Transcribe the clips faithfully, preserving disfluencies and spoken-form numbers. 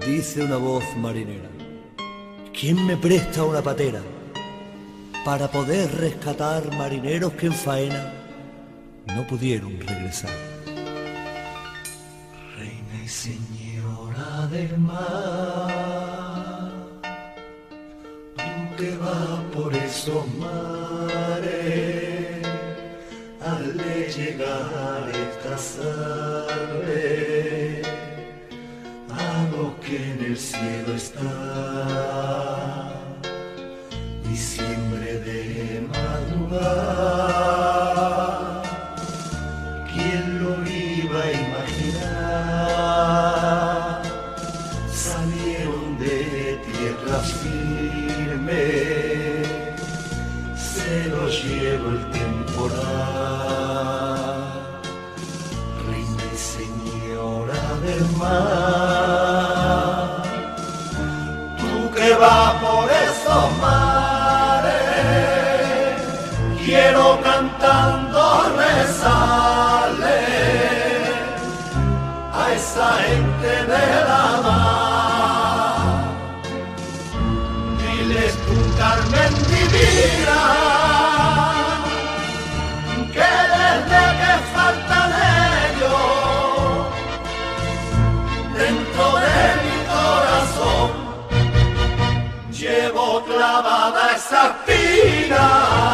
Dice una voz marinera: ¿quién me presta una patera para poder rescatar marineros que en faena no pudieron regresar? Reina y señora del mar, tú que vas por esos mares, hazle llegar esta salve a los que en el cielo están. Diciembre de madrugada, ¿quién lo iba a imaginar? Salieron de tierra firme, se los llevó el temporal. Reina y señora del mar, tú que vas por esos mares, quiero cantando rezarle a esa gente de la mar. Diles tú, Carmen divina, que desde que faltan ellos dentro de mi corazón llevo clavada esa espina.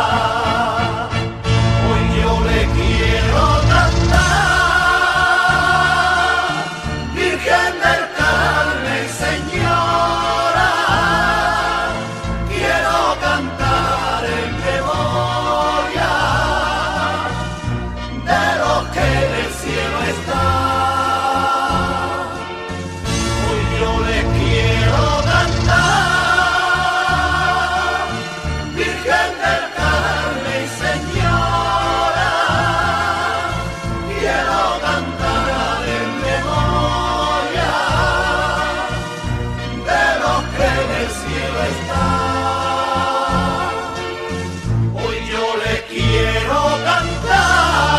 Hoy yo le quiero cantar, Virgen del Carmen, señora, quiero cantar en memoria de los que en el cielo están. Hoy yo le quiero cantar, Virgen del Carmen, señora, quiero cantar en memoria de los que en el cielo están. Hoy yo le quiero cantar.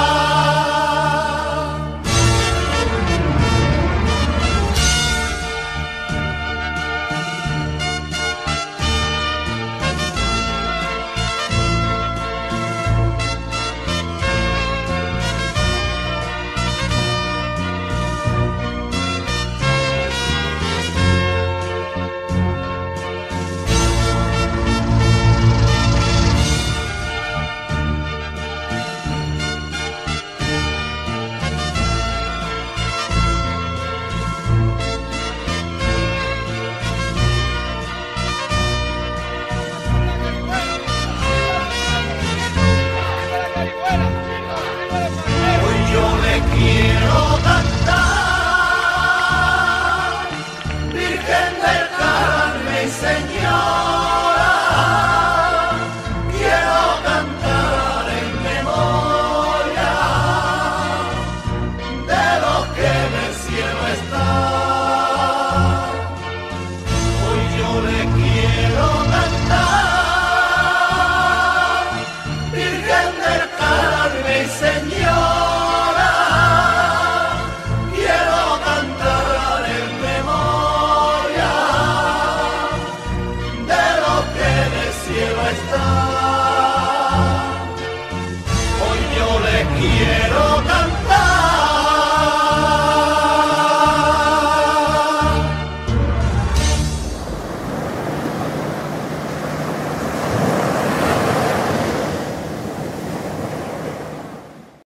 Quiero cantar, Virgen del Carmen, señora, quiero cantar en memoria de los que en el cielo están. Hoy yo le quiero cantar, Virgen del Carmen, señora, cielo está.